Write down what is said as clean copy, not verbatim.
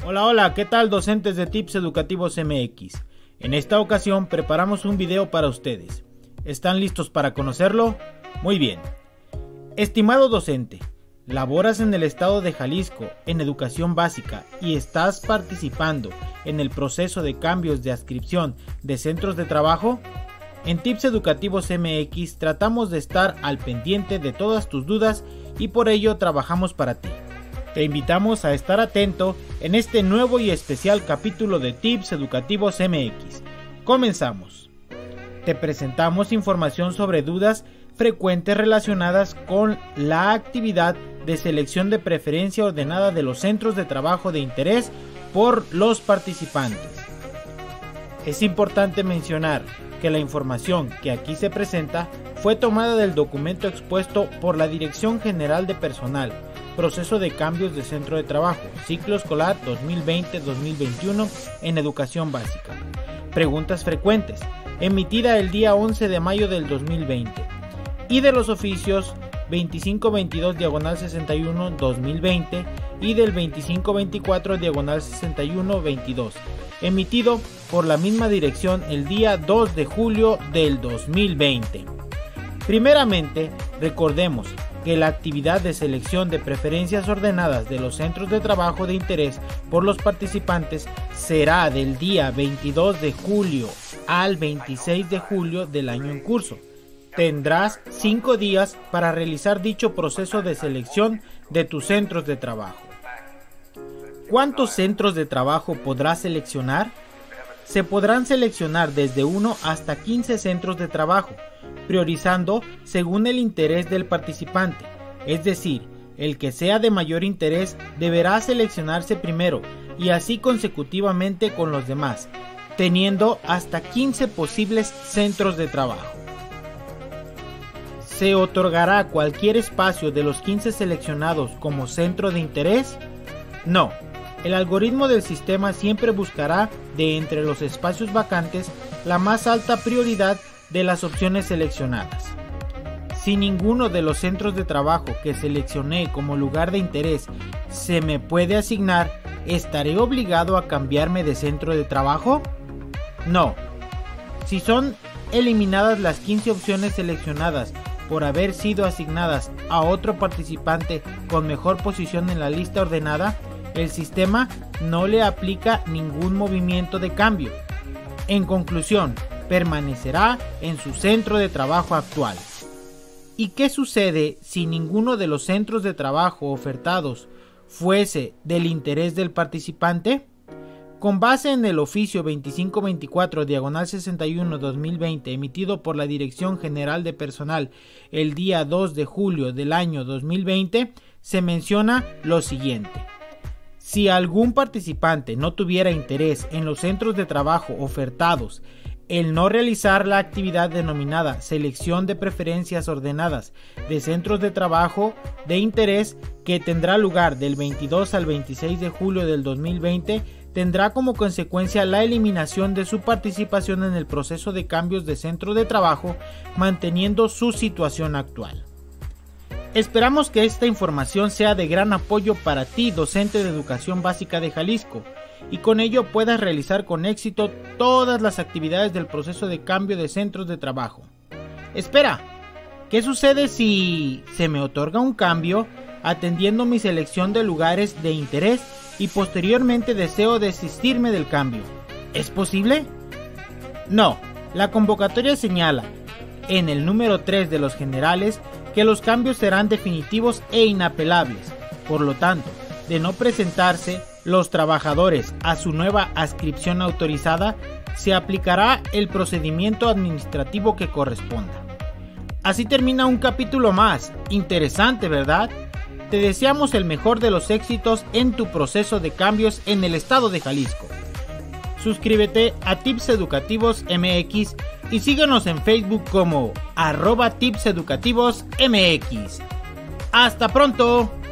Hola, ¿qué tal docentes de Tips Educativos MX? En esta ocasión preparamos un video para ustedes. ¿Están listos para conocerlo? Muy bien. Estimado docente, ¿laboras en el estado de Jalisco en educación básica y estás participando en el proceso de cambios de adscripción de centros de trabajo? En Tips Educativos MX tratamos de estar al pendiente de todas tus dudas y por ello trabajamos para ti. Te invitamos a estar atento en este nuevo y especial capítulo de Tips Educativos MX. Comenzamos. Te presentamos información sobre dudas frecuentes relacionadas con la actividad de selección de preferencia ordenada de los centros de trabajo de interés por los participantes. Es importante mencionar que la información que aquí se presenta fue tomada del documento expuesto por la Dirección General de Personal, Proceso de Cambios de Centro de Trabajo, Ciclo Escolar 2020-2021 en Educación Básica. Preguntas frecuentes, emitida el día 11 de mayo del 2020, y de los oficios 2522/61-2020 y del 2524/61-22, emitido por la misma dirección el día 2 de julio del 2020. Primeramente, recordemos que la actividad de selección de preferencias ordenadas de los centros de trabajo de interés por los participantes será del día 22 de julio al 26 de julio del año en curso. Tendrás 5 días para realizar dicho proceso de selección de tus centros de trabajo. ¿Cuántos centros de trabajo podrás seleccionar? Se podrán seleccionar desde 1 hasta 15 centros de trabajo, priorizando según el interés del participante, es decir, el que sea de mayor interés deberá seleccionarse primero y así consecutivamente con los demás, teniendo hasta 15 posibles centros de trabajo. ¿Se otorgará cualquier espacio de los 15 seleccionados como centro de interés? No. El algoritmo del sistema siempre buscará de entre los espacios vacantes la más alta prioridad de las opciones seleccionadas. Si ninguno de los centros de trabajo que seleccioné como lugar de interés se me puede asignar, ¿estaré obligado a cambiarme de centro de trabajo? No. Si son eliminadas las 15 opciones seleccionadas por haber sido asignadas a otro participante con mejor posición en la lista ordenada, el sistema no le aplica ningún movimiento de cambio. En conclusión, permanecerá en su centro de trabajo actual. ¿Y qué sucede si ninguno de los centros de trabajo ofertados fuese del interés del participante? Con base en el oficio 2524/61-2020 emitido por la Dirección General de Personal el día 2 de julio del año 2020, se menciona lo siguiente. Si algún participante no tuviera interés en los centros de trabajo ofertados, el no realizar la actividad denominada selección de preferencias ordenadas de centros de trabajo de interés que tendrá lugar del 22 al 26 de julio del 2020, tendrá como consecuencia la eliminación de su participación en el proceso de cambios de centro de trabajo, manteniendo su situación actual. Esperamos que esta información sea de gran apoyo para ti, docente de Educación Básica de Jalisco, y con ello puedas realizar con éxito todas las actividades del proceso de cambio de centros de trabajo. Espera, ¿qué sucede si se me otorga un cambio atendiendo mi selección de lugares de interés y posteriormente deseo desistirme del cambio? ¿Es posible? No, la convocatoria señala en el número 3 de los generales que los cambios serán definitivos e inapelables. Por lo tanto, de no presentarse los trabajadores a su nueva adscripción autorizada, se aplicará el procedimiento administrativo que corresponda. Así termina un capítulo más. Interesante, ¿verdad? Te deseamos el mejor de los éxitos en tu proceso de cambios en el estado de Jalisco. Suscríbete a Tips Educativos MX y síguenos en Facebook como @tipseducativosmx. ¡Hasta pronto!